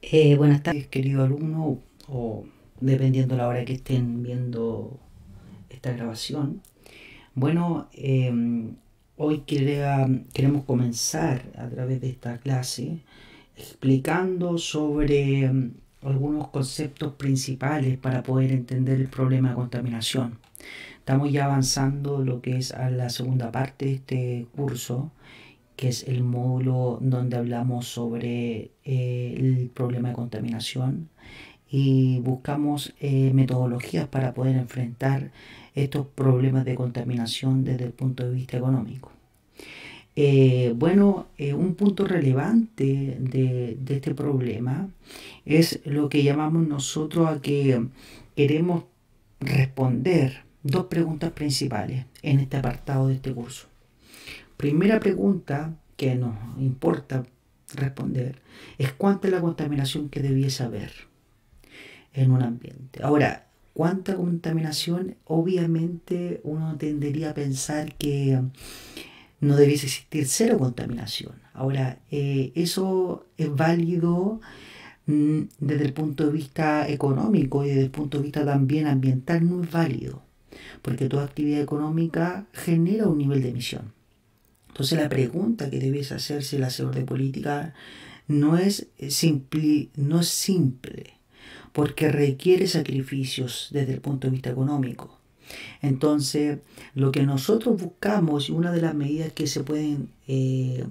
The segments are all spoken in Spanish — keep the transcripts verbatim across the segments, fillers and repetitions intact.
Eh, buenas tardes, querido alumno, o dependiendo la hora que estén viendo esta grabación. Bueno, eh, hoy quería- queremos comenzar a través de esta clase explicando sobre mm, algunos conceptos principales para poder entender el problema de contaminación. Estamos ya avanzando lo que es a la segunda parte de este curso, que es el módulo donde hablamos sobre eh, el problema de contaminación y buscamos eh, metodologías para poder enfrentar estos problemas de contaminación desde el punto de vista económico. Eh, bueno, eh, un punto relevante de, de este problema es lo que llamamos nosotros a que queremos responder dos preguntas principales en este apartado de este curso. Primera pregunta que nos importa responder es cuánta es la contaminación que debiese haber en un ambiente. Ahora, ¿cuánta contaminación? Obviamente uno tendería a pensar que no debiese existir cero contaminación. Ahora, eh, eso es válido mm, desde el punto de vista económico y desde el punto de vista también ambiental no es válido, porque toda actividad económica genera un nivel de emisión. Entonces la pregunta que debiese hacerse el hacedor de política no es simple, no es simple, porque requiere sacrificios desde el punto de vista económico. Entonces, lo que nosotros buscamos y una de las medidas que se pueden eh,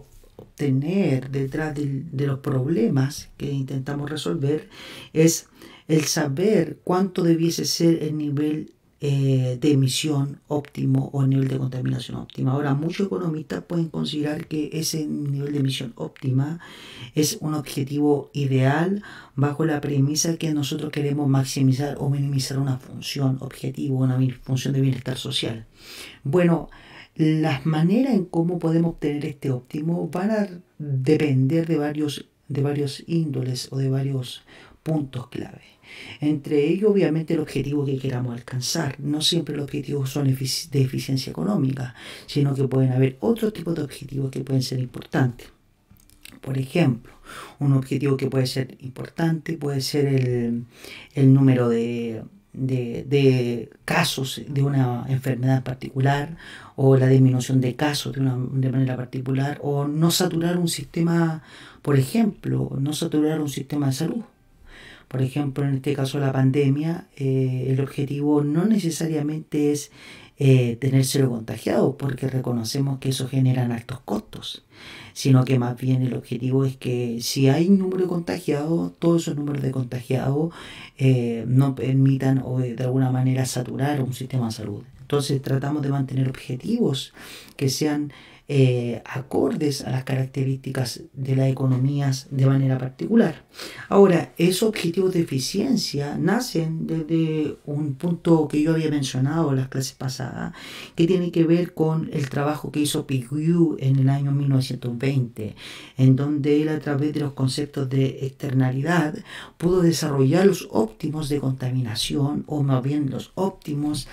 obtener detrás de, de los problemas que intentamos resolver es el saber cuánto debiese ser el nivel eh, de emisión óptimo o el nivel de contaminación óptima. Ahora, muchos economistas pueden considerar que ese nivel de emisión óptima es un objetivo ideal bajo la premisa que nosotros queremos maximizar o minimizar una función objetivo, una función de bienestar social. Bueno, las maneras en cómo podemos obtener este óptimo van a depender de varios, de varios índoles o de varios puntos clave. Entre ellos, obviamente, el objetivo que queramos alcanzar. No siempre los objetivos son de eficiencia económica, sino que pueden haber otros tipos de objetivos que pueden ser importantes. Por ejemplo, un objetivo que puede ser importante puede ser el, el número de, de, de casos de una enfermedad particular o la disminución de casos de una de manera particular o no saturar un sistema, por ejemplo, no saturar un sistema de salud. Por ejemplo, en este caso de la pandemia, eh, el objetivo no necesariamente es eh, tener cero contagiados, porque reconocemos que eso genera altos costos, sino que más bien el objetivo es que si hay un número de contagiados, todos esos números de contagiados eh, no permitan o de alguna manera saturar un sistema de salud. Entonces tratamos de mantener objetivos que sean eh, acordes a las características de las economías de manera particular. Ahora, esos objetivos de eficiencia nacen desde un punto que yo había mencionado en las clases pasadas, que tiene que ver con el trabajo que hizo Pigou en el año mil novecientos veinte, en donde él a través de los conceptos de externalidad pudo desarrollar los óptimos de contaminación, o más bien los óptimos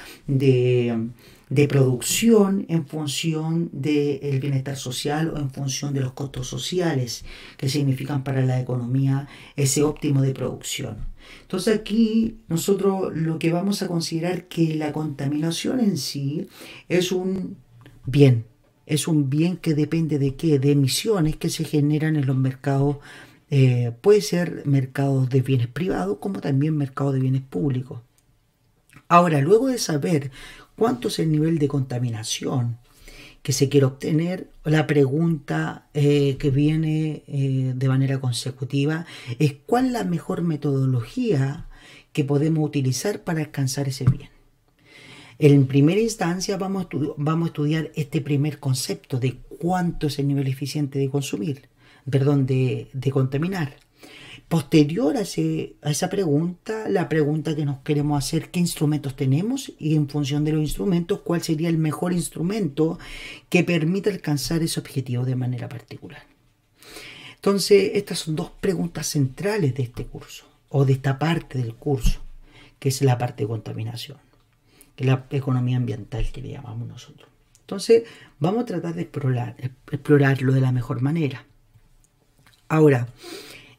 de de producción en función del bienestar social o en función de los costos sociales que significan para la economía ese óptimo de producción. Entonces aquí nosotros lo que vamos a considerar que la contaminación en sí es un bien, es un bien que depende de qué, de emisiones que se generan en los mercados, eh, puede ser mercados de bienes privados como también mercados de bienes públicos. Ahora, luego de saber cuánto es el nivel de contaminación que se quiere obtener, la pregunta eh, que viene eh, de manera consecutiva es cuál es la mejor metodología que podemos utilizar para alcanzar ese bien. En primera instancia vamos a, vamos a estudiar este primer concepto de cuánto es el nivel eficiente de consumir, perdón, de, de contaminar. Posterior a, ese, a esa pregunta, la pregunta que nos queremos hacer, ¿qué instrumentos tenemos? Y en función de los instrumentos, ¿cuál sería el mejor instrumento que permita alcanzar ese objetivo de manera particular? Entonces, estas son dos preguntas centrales de este curso, o de esta parte del curso, que es la parte de contaminación, que es la economía ambiental que le llamamos nosotros. Entonces, vamos a tratar de explorar, explorarlo de la mejor manera. Ahora,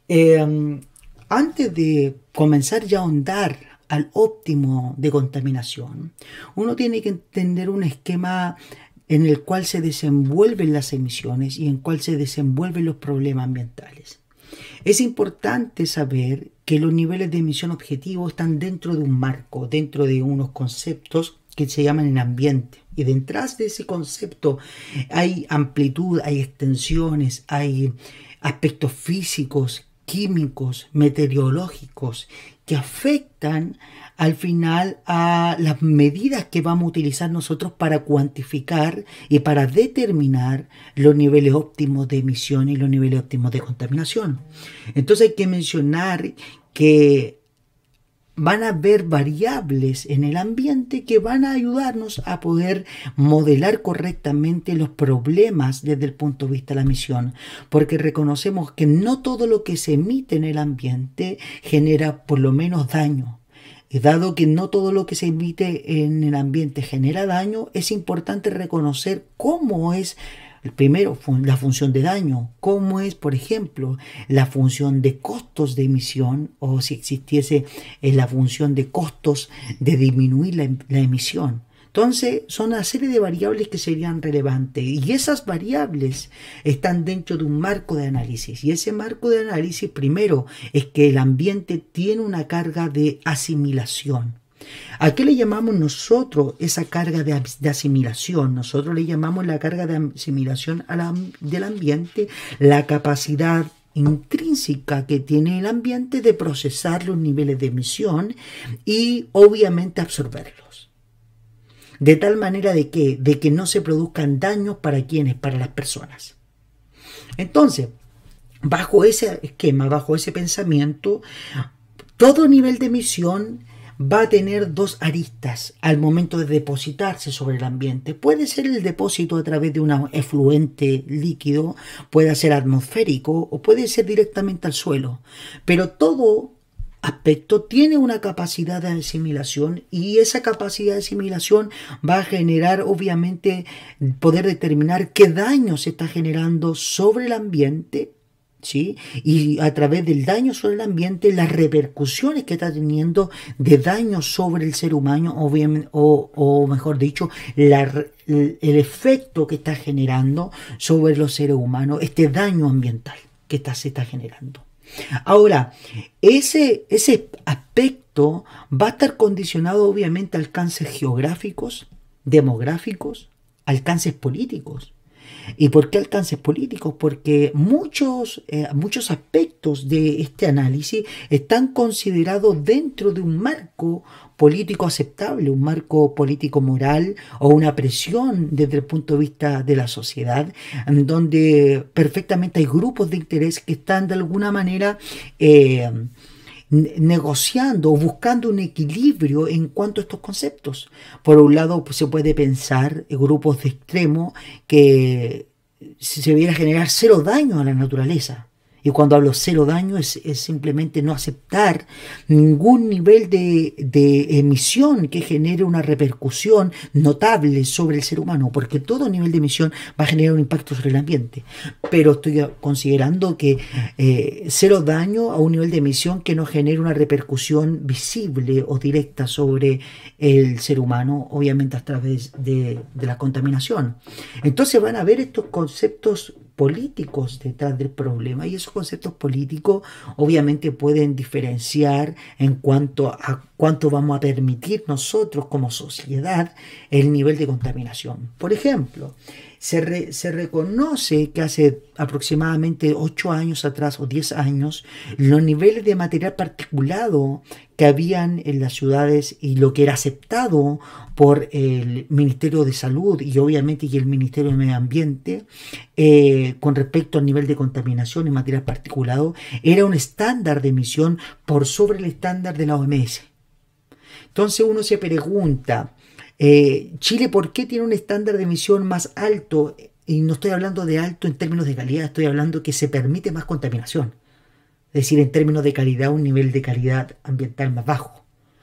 Eh, Antes de comenzar ya a ahondar al óptimo de contaminación, uno tiene que entender un esquema en el cual se desenvuelven las emisiones y en el cual se desenvuelven los problemas ambientales. Es importante saber que los niveles de emisión objetivos están dentro de un marco, dentro de unos conceptos que se llaman el ambiente. Y detrás de ese concepto hay amplitud, hay extensiones, hay aspectos físicos, químicos, meteorológicos, que afectan al final a las medidas que vamos a utilizar nosotros para cuantificar y para determinar los niveles óptimos de emisión y los niveles óptimos de contaminación. Entonces hay que mencionar que van a haber variables en el ambiente que van a ayudarnos a poder modelar correctamente los problemas desde el punto de vista de la emisión, porque reconocemos que no todo lo que se emite en el ambiente genera por lo menos daño. Y dado que no todo lo que se emite en el ambiente genera daño, es importante reconocer cómo es primero la función de daño, cómo es, por ejemplo, la función de costos de emisión, o si existiese la función de costos de disminuir la, la emisión. Entonces, son una serie de variables que serían relevantes y esas variables están dentro de un marco de análisis. Y ese marco de análisis, primero, es que el ambiente tiene una carga de asimilación. ¿A qué le llamamos nosotros esa carga de, de asimilación? Nosotros le llamamos la carga de asimilación a la, del ambiente, la capacidad intrínseca que tiene el ambiente de procesar los niveles de emisión y obviamente absorberlos. De tal manera de que, de que no se produzcan daños para quienes, para las personas. Entonces, bajo ese esquema, bajo ese pensamiento, todo nivel de emisión va a tener dos aristas al momento de depositarse sobre el ambiente. Puede ser el depósito a través de un efluente líquido, puede ser atmosférico o puede ser directamente al suelo. Pero todo aspecto tiene una capacidad de asimilación y esa capacidad de asimilación va a generar obviamente poder determinar qué daño se está generando sobre el ambiente, ¿sí? Y a través del daño sobre el ambiente, las repercusiones que está teniendo de daño sobre el ser humano, obviamente, o, o mejor dicho, la, el efecto que está generando sobre los seres humanos, este daño ambiental que está, se está generando. Ahora, ese, ese aspecto va a estar condicionado obviamente a alcances geográficos, demográficos, alcances políticos. ¿Y por qué alcances políticos? Porque muchos, eh, muchos aspectos de este análisis están considerados dentro de un marco político aceptable, un marco político moral o una presión desde el punto de vista de la sociedad, en donde perfectamente hay grupos de interés que están de alguna manera eh, negociando o buscando un equilibrio en cuanto a estos conceptos. Por un lado, pues, se puede pensar en grupos de extremo que se debiera generar cero daño a la naturaleza. Y cuando hablo cero daño es, es simplemente no aceptar ningún nivel de, de emisión que genere una repercusión notable sobre el ser humano, porque todo nivel de emisión va a generar un impacto sobre el ambiente. Pero estoy considerando que eh, cero daño a un nivel de emisión que no genere una repercusión visible o directa sobre el ser humano, obviamente a través de, de la contaminación. Entonces van a ver estos conceptos políticos detrás del problema y esos conceptos políticos obviamente pueden diferenciar en cuanto a cuánto vamos a permitir nosotros como sociedad el nivel de contaminación. Por ejemplo, se, re, se reconoce que hace aproximadamente ocho años atrás o diez años los niveles de material particulado que habían en las ciudades y lo que era aceptado por el Ministerio de Salud y obviamente y el Ministerio de Medio Ambiente eh, con respecto al nivel de contaminación en material particulado era un estándar de emisión por sobre el estándar de la O M S. Entonces uno se pregunta, eh, Chile, ¿por qué tiene un estándar de emisión más alto? Y no estoy hablando de alto en términos de calidad, estoy hablando que se permite más contaminación. Es decir, en términos de calidad, un nivel de calidad ambiental más bajo.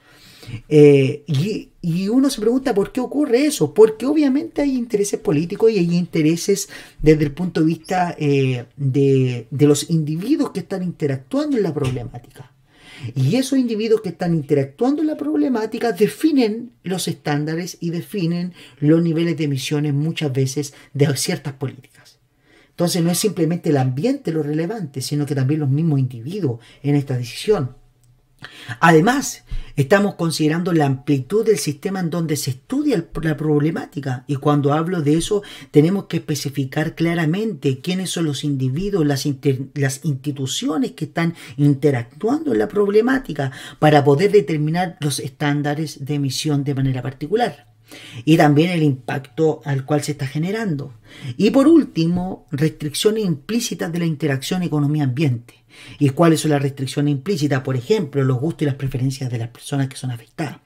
Eh, y, y uno se pregunta por qué ocurre eso, porque obviamente hay intereses políticos y hay intereses desde el punto de vista eh, de, de los individuos que están interactuando en la problemática. Y esos individuos que están interactuando en la problemática definen los estándares y definen los niveles de emisiones muchas veces de ciertas políticas. Entonces no es simplemente el ambiente lo relevante, sino que también los mismos individuos en esta decisión. Además, estamos considerando la amplitud del sistema en donde se estudia la problemática, y cuando hablo de eso tenemos que especificar claramente quiénes son los individuos, las, las instituciones que están interactuando en la problemática para poder determinar los estándares de emisión de manera particular. Y también el impacto al cual se está generando. Y por último, restricciones implícitas de la interacción economía-ambiente. ¿Y cuáles son las restricciones implícitas? Por ejemplo, los gustos y las preferencias de las personas que son afectadas.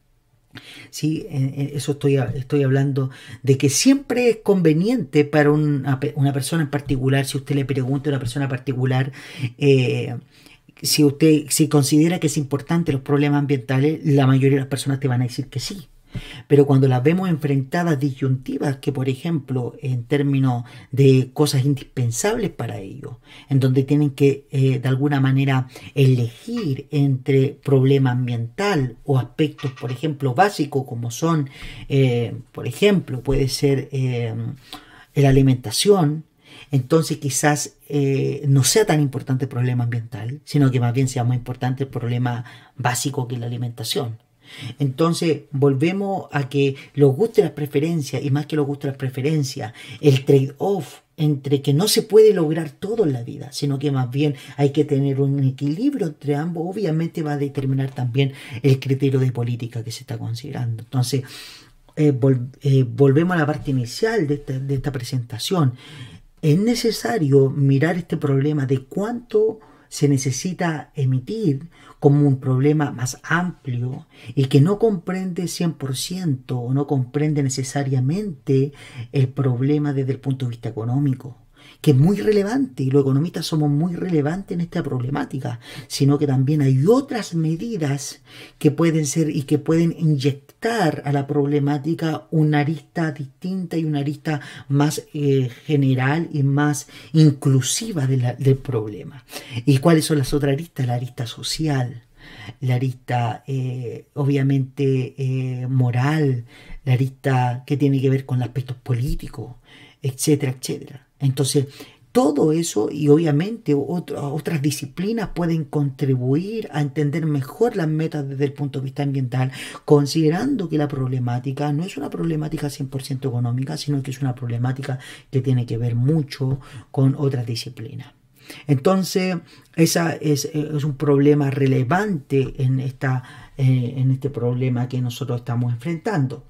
Sí, eso estoy, estoy hablando de que siempre es conveniente para una, una persona en particular, si usted le pregunta a una persona particular, eh, si usted si considera que es importante los problemas ambientales, la mayoría de las personas te van a decir que sí. Pero cuando las vemos enfrentadas disyuntivas, que por ejemplo en términos de cosas indispensables para ellos, en donde tienen que eh, de alguna manera elegir entre problema ambiental o aspectos, por ejemplo, básicos como son, eh, por ejemplo, puede ser eh, la alimentación, entonces quizás eh, no sea tan importante el problema ambiental, sino que más bien sea más importante el problema básico que la alimentación. Entonces volvemos a que los gustos y las preferencias, y más que los gustos y las preferencias, el trade-off entre que no se puede lograr todo en la vida, sino que más bien hay que tener un equilibrio entre ambos, obviamente va a determinar también el criterio de política que se está considerando. Entonces eh, vol eh, volvemos a la parte inicial de esta, de esta presentación. Es necesario mirar este problema de cuánto se necesita emitir como un problema más amplio y que no comprende cien por ciento o no comprende necesariamente el problema desde el punto de vista económico, que es muy relevante, y los economistas somos muy relevantes en esta problemática, sino que también hay otras medidas que pueden ser y que pueden inyectar a la problemática una arista distinta y una arista más eh, general y más inclusiva de la, del problema. ¿Y cuáles son las otras aristas? La arista social, la arista eh, obviamente eh, moral, la arista que tiene que ver con aspectos políticos, etcétera, etcétera. Entonces, todo eso y obviamente otro, otras disciplinas pueden contribuir a entender mejor las metas desde el punto de vista ambiental, considerando que la problemática no es una problemática cien por ciento económica, sino que es una problemática que tiene que ver mucho con otras disciplinas. Entonces, esa es, es un problema relevante en, esta, eh, en este problema que nosotros estamos enfrentando.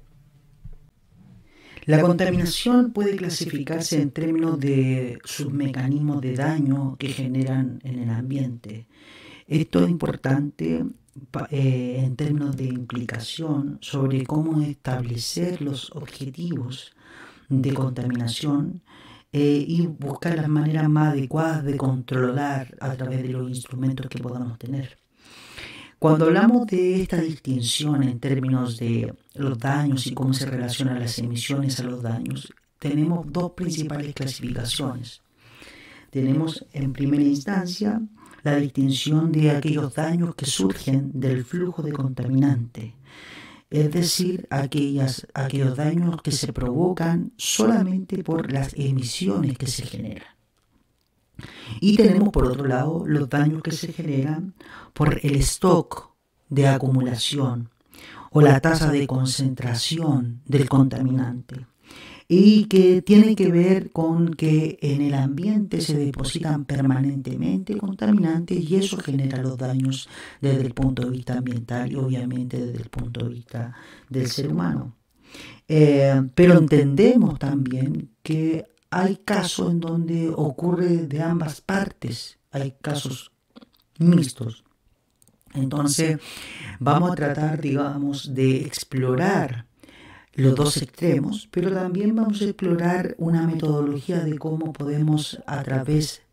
La contaminación puede clasificarse en términos de sus mecanismos de daño que generan en el ambiente. Esto es importante eh, en términos de implicación sobre cómo establecer los objetivos de contaminación eh, y buscar las maneras más adecuadas de controlar a través de los instrumentos que podamos tener. Cuando hablamos de esta distinción en términos de los daños y cómo se relacionan las emisiones a los daños, tenemos dos principales clasificaciones. Tenemos en primera instancia la distinción de aquellos daños que surgen del flujo de contaminante, es decir, aquellas, aquellos daños que se provocan solamente por las emisiones que se generan. Y tenemos por otro lado los daños que se generan por el stock de acumulación o la tasa de concentración del contaminante, y que tiene que ver con que en el ambiente se depositan permanentemente contaminantes y eso genera los daños desde el punto de vista ambiental y obviamente desde el punto de vista del ser humano. Eh, pero entendemos también que hay casos en donde ocurre de ambas partes, hay casos mixtos. Entonces, vamos a tratar, digamos, de explorar los dos extremos, pero también vamos a explorar una metodología de cómo podemos, a través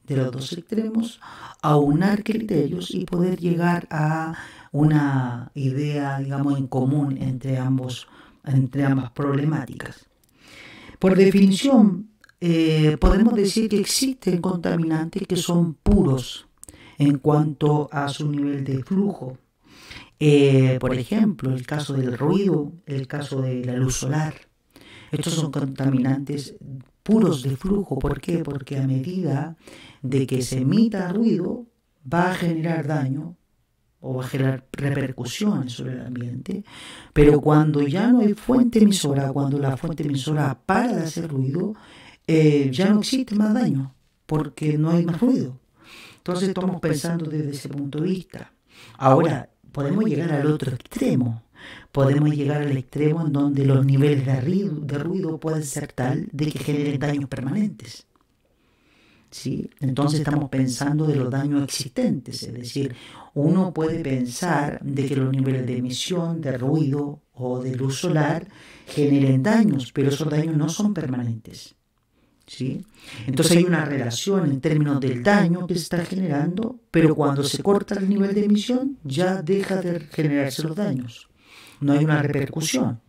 de los dos extremos, aunar criterios y poder llegar a una idea, digamos, en común entre, ambos, entre ambas problemáticas. Por definición, eh, podemos decir que existen contaminantes que son puros en cuanto a su nivel de flujo. Eh, por ejemplo, el caso del ruido, el caso de la luz solar. Estos son contaminantes puros de flujo. ¿Por qué? Porque a medida de que se emita ruido, va a generar daño o va a generar repercusiones sobre el ambiente, pero cuando ya no hay fuente emisora, cuando la fuente emisora para de hacer ruido, eh, ya no existe más daño, porque no hay más ruido. Entonces estamos pensando desde ese punto de vista. Ahora, podemos llegar al otro extremo. Podemos llegar al extremo en donde los niveles de ruido, de ruido pueden ser tal de que generen daños permanentes. ¿Sí? Entonces estamos pensando de los daños existentes, es decir, uno puede pensar de que los niveles de emisión, de ruido o de luz solar generen daños, pero esos daños no son permanentes. ¿Sí? Entonces hay una relación en términos del daño que se está generando, pero cuando se corta el nivel de emisión ya deja de generarse los daños. No hay una repercusión.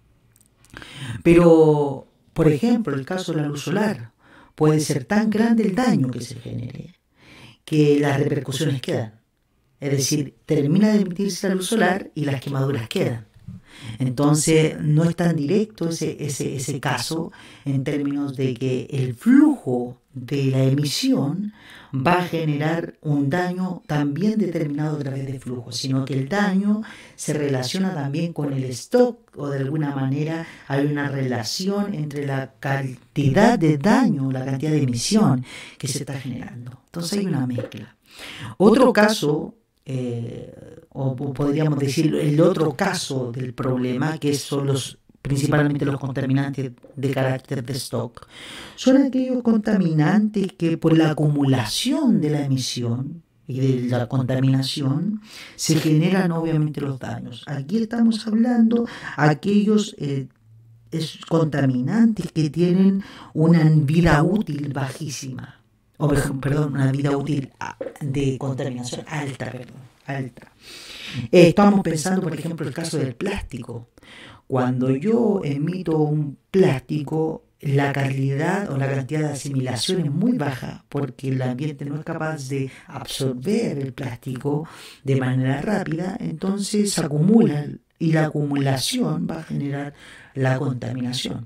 Pero, por ejemplo, el caso de la luz solar, puede ser tan grande el daño que se genere que las repercusiones quedan. Es decir, termina de emitirse la luz solar y las quemaduras quedan. Entonces no es tan directo ese, ese, ese caso en términos de que el flujo de la emisión va a generar un daño también determinado a través del flujo, sino que el daño se relaciona también con el stock, o de alguna manera hay una relación entre la cantidad de daño, la cantidad de emisión que se está generando. Entonces hay una mezcla. Otro caso, eh, o podríamos decir el otro caso del problema, que son los principalmente los contaminantes de carácter de stock, son aquellos contaminantes que por la acumulación de la emisión y de la contaminación se generan obviamente los daños. Aquí estamos hablando de aquellos eh, es, contaminantes que tienen una vida útil bajísima, o perdón, una vida útil de contaminación alta, perdón, alta. Eh, estamos pensando, por ejemplo, el caso del plástico. Cuando yo emito un plástico, la calidad o la cantidad de asimilación es muy baja porque el ambiente no es capaz de absorber el plástico de manera rápida, entonces se acumula y la acumulación va a generar la contaminación.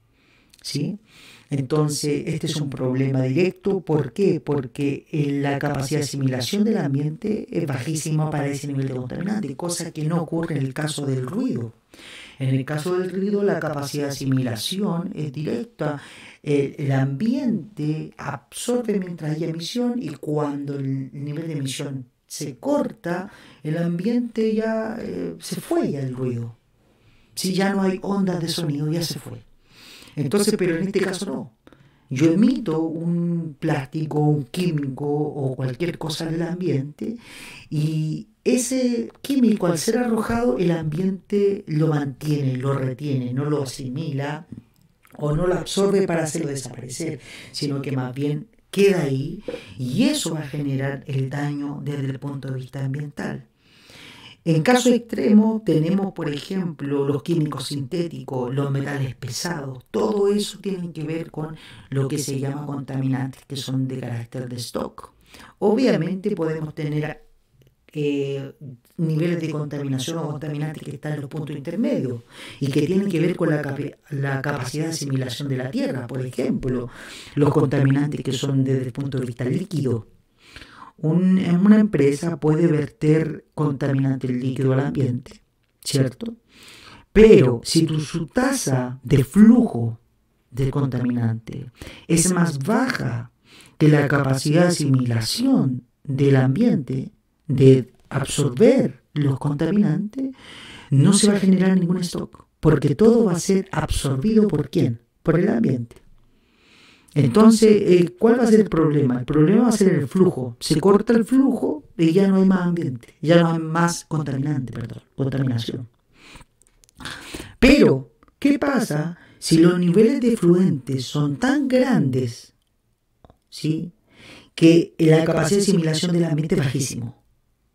¿Sí? Entonces, este es un problema directo. ¿Por qué? Porque la capacidad de asimilación del ambiente es bajísima para ese nivel de contaminante, cosa que no ocurre en el caso del ruido. En el caso del ruido, la capacidad de asimilación es directa. El, el ambiente absorbe mientras hay emisión y cuando el nivel de emisión se corta, el ambiente ya eh, se fue ya el ruido. Si ya no hay ondas de sonido, ya se fue. Entonces, pero en este caso no. Yo emito un plástico, un químico o cualquier cosa en el ambiente y ese químico al ser arrojado el ambiente lo mantiene, lo retiene, no lo asimila o no lo absorbe para hacerlo desaparecer, sino que más bien queda ahí y eso va a generar el daño desde el punto de vista ambiental. En caso extremo tenemos, por ejemplo, los químicos sintéticos, los metales pesados, todo eso tiene que ver con lo que se llama contaminantes que son de carácter de stock. Obviamente podemos tener eh, niveles de contaminación o contaminantes que están en los puntos intermedios y que tienen que ver con la, cap- la capacidad de asimilación de la tierra, por ejemplo, los contaminantes que son desde el punto de vista líquido. Un, una empresa puede verter contaminante líquido al ambiente, ¿cierto? Pero si tu, su tasa de flujo de contaminante es más baja que la capacidad de asimilación del ambiente, de absorber los contaminantes, no se va a generar ningún stock, porque todo va a ser absorbido ¿por quién? Por el ambiente. Entonces, eh, ¿cuál va a ser el problema? El problema va a ser el flujo. Se corta el flujo y ya no hay más ambiente, ya no hay más contaminante, perdón, contaminación. Pero, ¿qué pasa si los niveles de efluentes son tan grandes, ¿sí?, que la capacidad de asimilación del ambiente es bajísimo.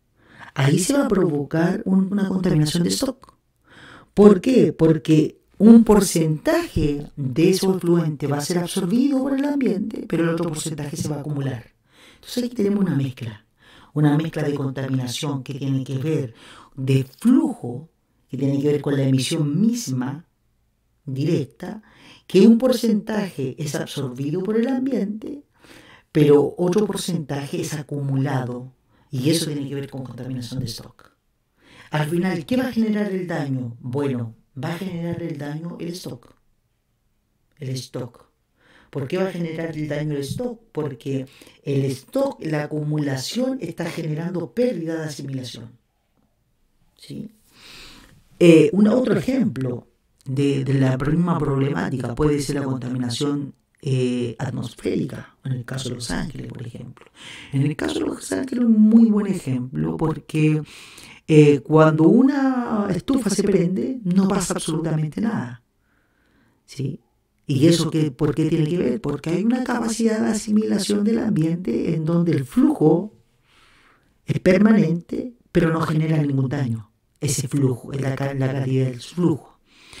Ahí se va a provocar un, una contaminación de stock. ¿Por qué? Porque un porcentaje de ese efluente va a ser absorbido por el ambiente, pero el otro porcentaje se va a acumular. Entonces aquí tenemos una mezcla, una mezcla de contaminación que tiene que ver de flujo, que tiene que ver con la emisión misma directa, que un porcentaje es absorbido por el ambiente, pero otro porcentaje es acumulado, y eso tiene que ver con contaminación de stock. Al final, ¿qué va a generar el daño? Bueno, va a generar el daño el stock. El stock. ¿Por qué va a generar el daño el stock? Porque el stock, la acumulación, está generando pérdida de asimilación. ¿Sí? Eh, un otro ejemplo de, de la misma problemática puede ser la contaminación eh, atmosférica, en el caso de Los Ángeles, por ejemplo. En el caso de Los Ángeles, un muy buen ejemplo, porque eh, cuando una estufa se prende, no pasa absolutamente nada. ¿Sí? ¿Y eso qué, por qué tiene que ver? Porque hay una capacidad de asimilación del ambiente en donde el flujo es permanente, pero no genera ningún daño. Ese flujo, la, la calidad del flujo.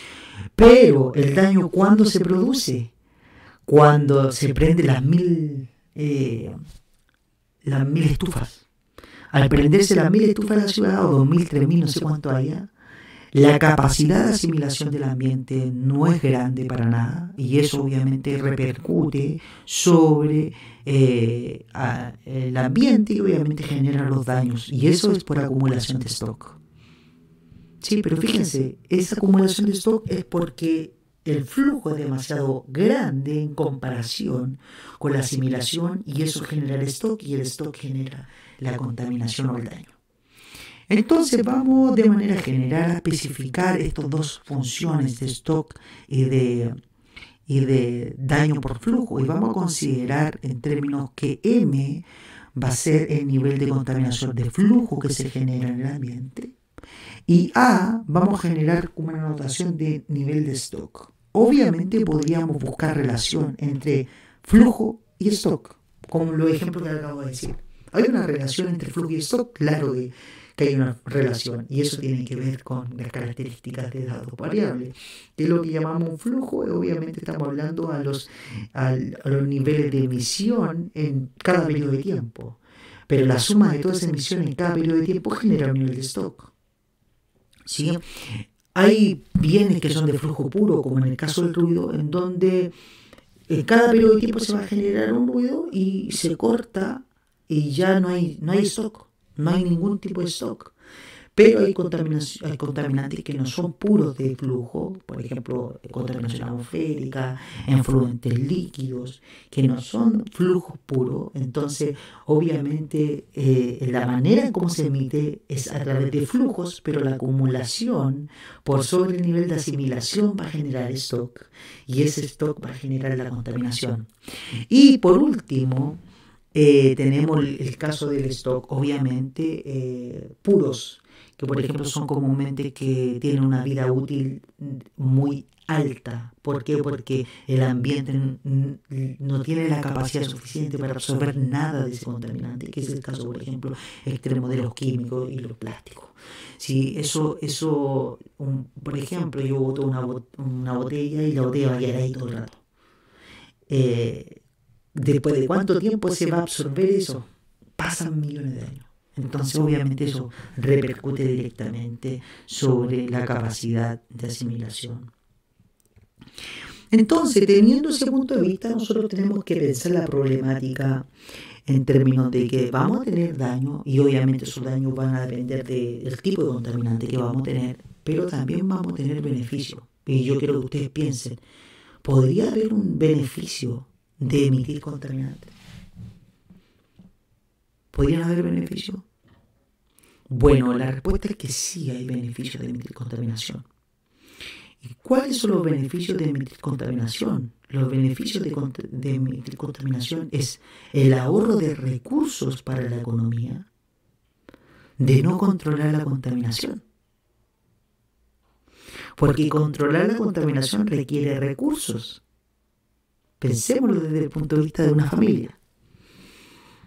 Pero el daño, ¿cuándo se produce? Cuando se prenden las mil, eh, las mil estufas. Al prenderse las mil estufas de la ciudad, o dos mil, tres mil, no sé cuánto haya, la capacidad de asimilación del ambiente no es grande para nada, y eso obviamente repercute sobre eh, a, el ambiente y obviamente genera los daños, y eso es por acumulación de stock. Sí, pero fíjense, esa acumulación de stock es porque el flujo es demasiado grande en comparación con la asimilación, y eso genera el stock, y el stock genera la contaminación o el daño. Entonces vamos de manera general a especificar estas dos funciones de stock y de, y de daño por flujo, y vamos a considerar en términos que M va a ser el nivel de contaminación de flujo que se genera en el ambiente, y A vamos a generar una notación de nivel de stock. Obviamente podríamos buscar relación entre flujo y stock, como los ejemplos que acabo de decir. ¿Hay una relación entre flujo y stock? Claro que, que hay una relación, y eso tiene que ver con las características de datos variables, que es lo que llamamos un flujo. Obviamente estamos hablando a los, a, a los niveles de emisión en cada periodo de tiempo, pero la suma de toda esa emisión en cada periodo de tiempo genera un nivel de stock. ¿Sí? Hay bienes que son de flujo puro, como en el caso del ruido, en donde en cada periodo de tiempo se va a generar un ruido y se corta y ya no hay, no hay stock, no hay ningún tipo de stock. Pero hay, hay contaminantes que no son puros de flujo, por ejemplo, contaminación atmosférica, efluentes líquidos, que no son flujos puros. Entonces, obviamente, eh, la manera en cómo se emite es a través de flujos, pero la acumulación por sobre el nivel de asimilación va a generar stock, y ese stock va a generar la contaminación. Y por último, eh, tenemos el, el caso del stock, obviamente, eh, puros, que por ejemplo son comúnmente que tienen una vida útil muy alta. ¿Por qué? Porque el ambiente no tiene la capacidad suficiente para absorber nada de ese contaminante, que es el caso, por ejemplo, extremo de los químicos y los plásticos. Si eso, eso un, por ejemplo, yo boto una, una botella y la botella va a quedar ahí todo el rato. Eh, después de cuánto tiempo se va a absorber eso, pasan millones de años. Entonces, obviamente, eso repercute directamente sobre la capacidad de asimilación. Entonces, teniendo ese punto de vista, nosotros tenemos que pensar la problemática en términos de que vamos a tener daño, y obviamente esos daños van a depender de, del tipo de contaminante que vamos a tener, pero también vamos a tener beneficio. Y yo quiero que ustedes piensen, ¿podría haber un beneficio de emitir contaminantes? ¿Podrían haber beneficios? Bueno, la respuesta es que sí hay beneficios de emitir contaminación. ¿Y cuáles son los beneficios de emitir contaminación? Los beneficios de, de emitir contaminación es el ahorro de recursos para la economía, de no controlar la contaminación. Porque controlar la contaminación requiere recursos. Pensémoslo desde el punto de vista de una familia.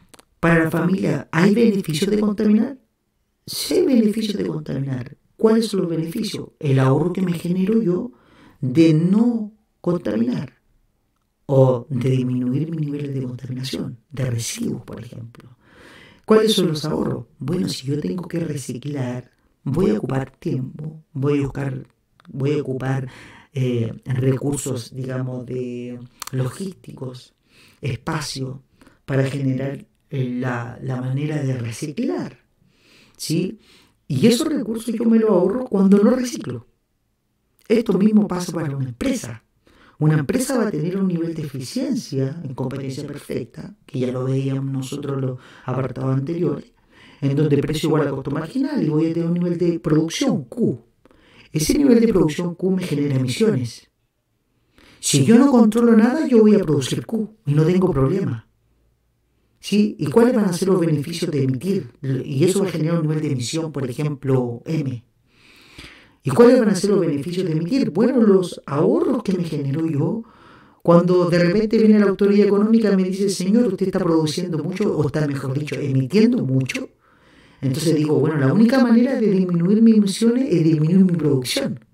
Para la familia, ¿hay beneficios de contaminar? Sí hay beneficios de contaminar. ¿Cuáles son los beneficios? El ahorro que me genero yo de no contaminar o de disminuir mis niveles de contaminación, de residuos, por ejemplo. ¿Cuáles son los ahorros? Bueno, si yo tengo que reciclar, voy a ocupar tiempo, voy a buscar, voy a ocupar eh, recursos, digamos, de logísticos, espacio, para generar eh, la, la manera de reciclar, ¿sí? Y esos recursos yo me los ahorro cuando no reciclo. Esto mismo pasa para una empresa. Una empresa va a tener un nivel de eficiencia en competencia perfecta, que ya lo veíamos nosotros en los apartados anteriores, en donde precio igual a costo marginal y voy a tener un nivel de producción Q. Ese nivel de producción Q me genera emisiones. Si yo no controlo nada, yo voy a producir Q y no tengo problema. ¿Sí? ¿Y cuáles van a ser los beneficios de emitir? Y eso va a generar un nivel de emisión, por ejemplo, M. ¿Y cuáles van a ser los beneficios de emitir? Bueno, los ahorros que me genero yo, cuando de repente viene la autoridad económica y me dice, señor, usted está produciendo mucho, o está, mejor dicho, emitiendo mucho. Entonces digo, bueno, la única manera de disminuir mis emisiones es disminuir mi producción.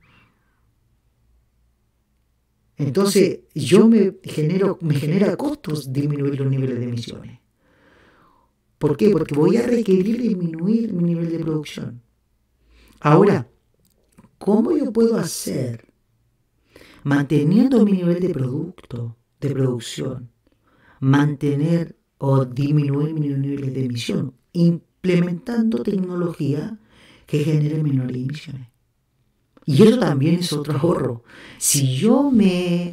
Entonces, yo me genero, me genera costos disminuir los niveles de emisiones. ¿Por qué? Porque voy a requerir disminuir mi nivel de producción. Ahora, ¿cómo yo puedo hacer, manteniendo mi nivel de producto, de producción, mantener o disminuir mi nivel de emisión, implementando tecnología que genere menores emisiones? Y eso también es otro ahorro. Si yo me...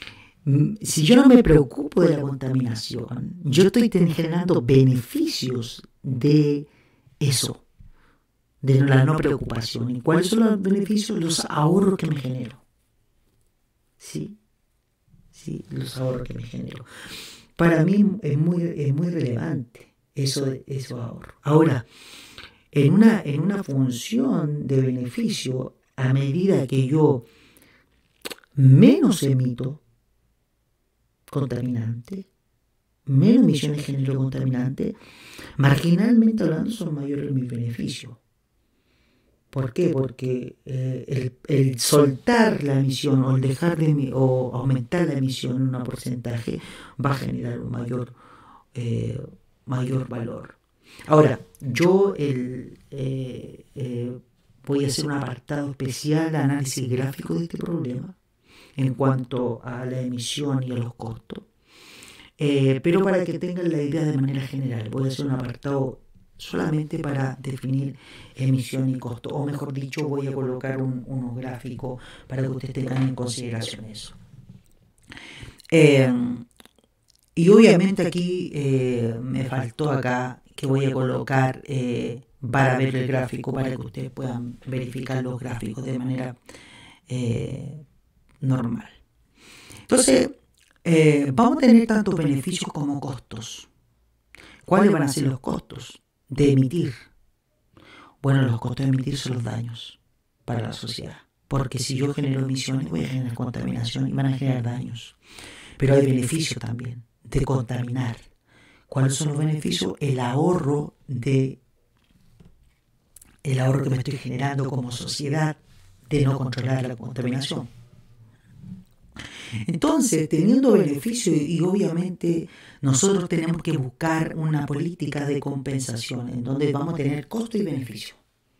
Si yo no me preocupo de la contaminación, yo estoy generando beneficios de eso, de la no preocupación. ¿Y cuáles son los beneficios? Los ahorros que me genero. Sí, sí, los ahorros que me genero. Para mí es muy, es muy relevante eso, esos ahorros. Ahora, en una, en una función de beneficio, a medida que yo menos emito contaminante, menos emisiones genero contaminante, marginalmente hablando son mayores mis beneficios. ¿Por qué? Porque eh, el, el soltar la emisión o el dejar de o aumentar la emisión en un porcentaje va a generar un mayor, eh, mayor valor. Ahora, yo el, eh, eh, voy a hacer un apartado especial de análisis gráfico de este problema en cuanto a la emisión y a los costos. Eh, pero para que tengan la idea de manera general, voy a hacer un apartado solamente para definir emisión y costo, o mejor dicho, voy a colocar un, unos gráficos para que ustedes tengan en consideración eso. Eh, y obviamente aquí eh, me faltó acá que voy a colocar eh, para ver el gráfico, para que ustedes puedan verificar los gráficos de manera eh, normal. Entonces, eh, vamos a tener tanto beneficios como costos. ¿Cuáles van a ser los costos de emitir? Bueno, los costos de emitir son los daños para la sociedad. Porque si yo genero emisiones, voy a generar contaminación y van a generar daños. Pero hay beneficios también de contaminar. ¿Cuáles son los beneficios? El ahorro de el ahorro que me estoy generando como sociedad de no controlar la contaminación. Entonces, teniendo beneficio, y obviamente nosotros tenemos que buscar una política de compensación en donde vamos a tener costo y beneficio.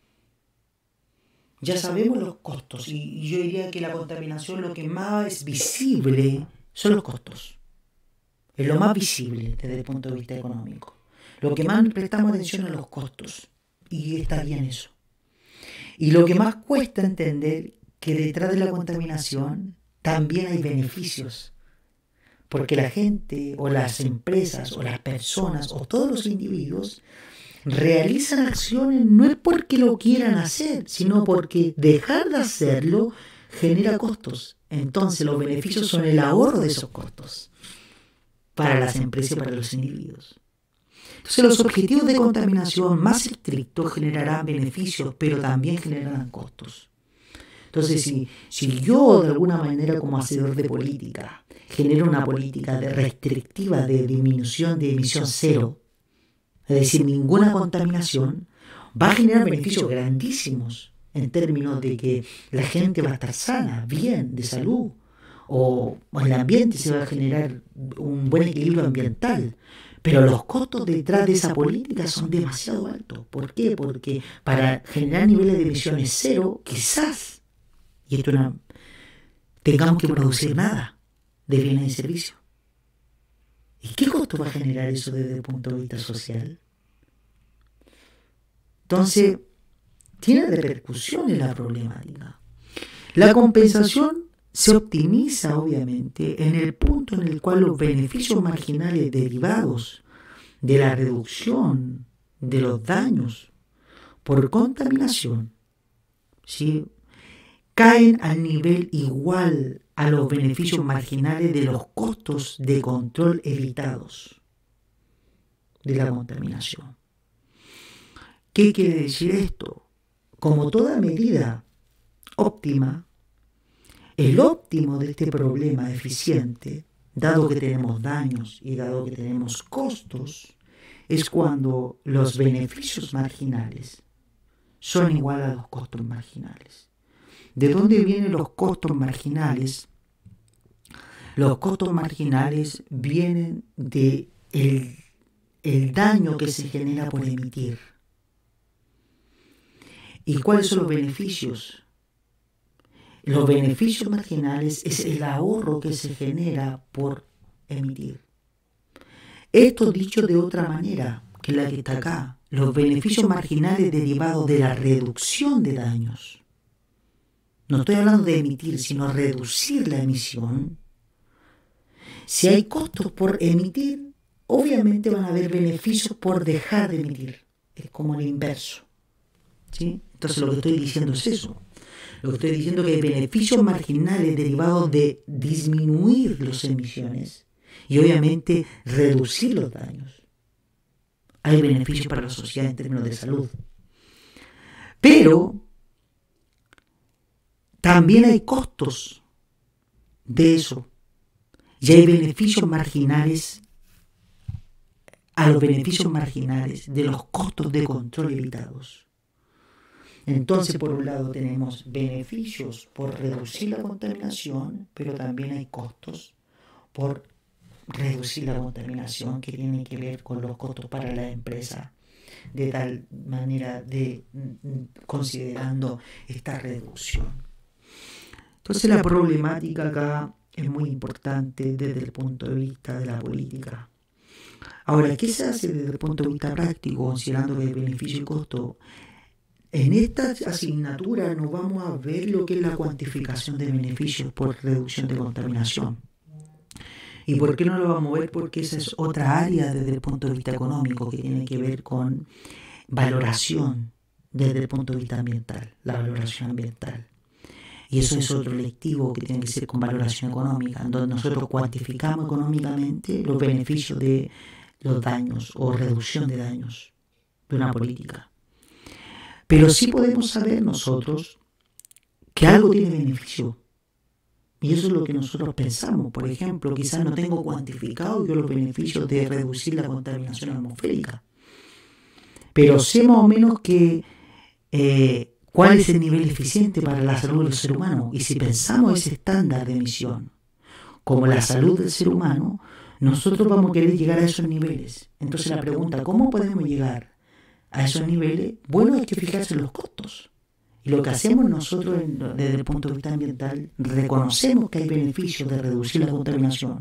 Ya sabemos los costos, y yo diría que la contaminación lo que más es visible son los costos. Es lo más visible desde el punto de vista económico. Lo que más prestamos atención a los costos, y está bien eso. Y lo que más cuesta entender que detrás de la contaminación también hay beneficios, porque la gente o las empresas o las personas o todos los individuos realizan acciones no es porque lo quieran hacer, sino porque dejar de hacerlo genera costos. Entonces los beneficios son el ahorro de esos costos para las empresas y para los individuos. Entonces los objetivos de contaminación más estrictos generarán beneficios, pero también generarán costos. Entonces, si, si yo de alguna manera como hacedor de política genero una política de restrictiva de disminución de emisión cero, es decir, ninguna contaminación, va a generar beneficios grandísimos en términos de que la gente va a estar sana, bien, de salud, o, o el ambiente se va a generar un buen equilibrio ambiental. Pero los costos detrás de esa política son demasiado altos. ¿Por qué? Porque para generar niveles de emisiones cero, quizás, y esto no, tengamos que producir nada de bienes y servicios. ¿Y qué costo va a generar eso desde el punto de vista social? Entonces, tiene repercusiones la problemática. La compensación se optimiza, obviamente, en el punto en el cual los beneficios marginales derivados de la reducción de los daños por contaminación, ¿sí?, caen al nivel igual a los beneficios marginales de los costos de control evitados de la contaminación. ¿Qué quiere decir esto? Como toda medida óptima, el óptimo de este problema eficiente, dado que tenemos daños y dado que tenemos costos, es cuando los beneficios marginales son igual a los costos marginales. ¿De dónde vienen los costos marginales? Los costos marginales vienen de el, el daño que se genera por emitir. ¿Y cuáles son los beneficios? Los beneficios marginales es el ahorro que se genera por emitir. Esto dicho de otra manera que la que está acá, los beneficios marginales derivados de la reducción de daños. No estoy hablando de emitir, sino reducir la emisión. Si hay costos por emitir, obviamente van a haber beneficios por dejar de emitir. Es como el inverso, ¿sí? Entonces lo que estoy diciendo es eso. Lo que estoy diciendo es que hay beneficios marginales derivados de disminuir las emisiones y obviamente reducir los daños. Hay beneficios para la sociedad en términos de salud. Pero también hay costos de eso. Y hay beneficios marginales a los beneficios marginales de los costos de control evitados. Entonces, por un lado tenemos beneficios por reducir la contaminación, pero también hay costos por reducir la contaminación que tienen que ver con los costos para la empresa, de tal manera de considerando esta reducción. Entonces la problemática acá es muy importante desde el punto de vista de la política. Ahora, ¿qué se hace desde el punto de vista práctico, considerando el beneficio y costo? En esta asignatura no vamos a ver lo que es la cuantificación de beneficios por reducción de contaminación. ¿Y por qué no lo vamos a ver? Porque esa es otra área desde el punto de vista económico que tiene que ver con valoración desde el punto de vista ambiental, la valoración ambiental. Y eso es otro lectivo que tiene que ser con valoración económica, en donde nosotros cuantificamos económicamente los beneficios de los daños o reducción de daños de una política. Pero sí podemos saber nosotros que algo tiene beneficio. Y eso es lo que nosotros pensamos. Por ejemplo, quizás no tengo cuantificado yo los beneficios de reducir la contaminación atmosférica. Pero sé más o menos que eh, cuál es el nivel eficiente para la salud del ser humano. Y si pensamos ese estándar de emisión como la salud del ser humano, nosotros vamos a querer llegar a esos niveles. Entonces la pregunta, ¿cómo podemos llegar a esos niveles? Bueno, hay que fijarse en los costos. Y lo que hacemos nosotros desde el punto de vista ambiental, reconocemos que hay beneficios de reducir la contaminación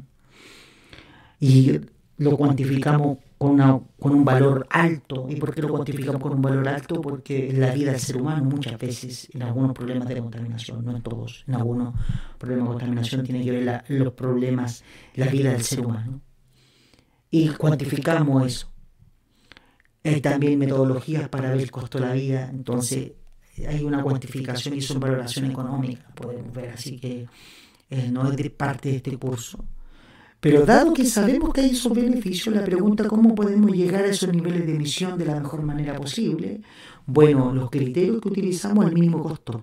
y lo cuantificamos con, una, con un valor alto. ¿Y por qué lo cuantificamos con un valor alto? Porque la vida del ser humano muchas veces, en algunos problemas de contaminación, no en todos, en algunos problemas de contaminación tiene que ver la, los problemas, la vida del ser humano. Y cuantificamos eso. Hay también metodologías para ver el costo de la vida, entonces hay una cuantificación y son valoración económica, podemos ver, así que eh, no es de parte de este curso. Pero dado que sabemos que hay esos beneficios, la pregunta ¿cómo podemos llegar a esos niveles de emisión de la mejor manera posible? Bueno, los criterios que utilizamos es el mínimo costo.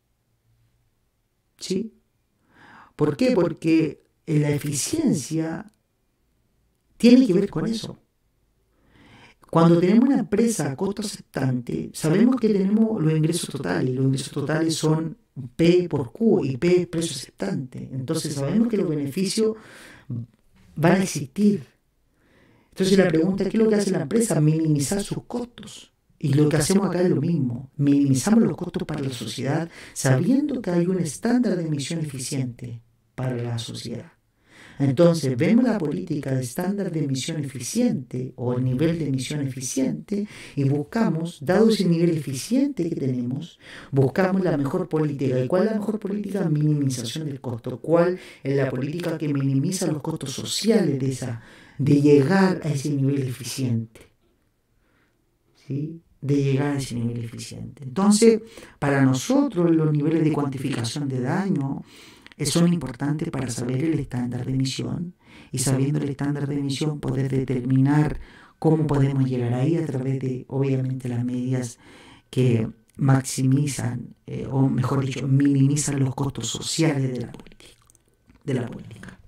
¿Sí? ¿Por qué? Porque la eficiencia tiene que ver con eso. Cuando tenemos una empresa a costo aceptante, sabemos que tenemos los ingresos totales. Los ingresos totales son P por Q y P es precio aceptante. Entonces sabemos que los beneficios van a existir. Entonces la pregunta es, ¿qué es lo que hace la empresa? Minimizar sus costos. Y lo que hacemos acá es lo mismo. Minimizamos los costos para la sociedad sabiendo que hay un estándar de emisión eficiente para la sociedad. Entonces vemos la política de estándar de emisión eficiente o el nivel de emisión eficiente y buscamos, dado ese nivel eficiente que tenemos, buscamos la mejor política. ¿Y cuál es la mejor política? Minimización del costo. ¿Cuál es la política que minimiza los costos sociales de, esa, de llegar a ese nivel eficiente? ¿Sí? De llegar a ese nivel eficiente. Entonces, para nosotros los niveles de cuantificación de daño son importantes para saber el estándar de emisión y sabiendo el estándar de emisión poder determinar cómo podemos llegar ahí a través de, obviamente, las medidas que maximizan, eh, o mejor dicho, minimizan los costos sociales de la política. De la política.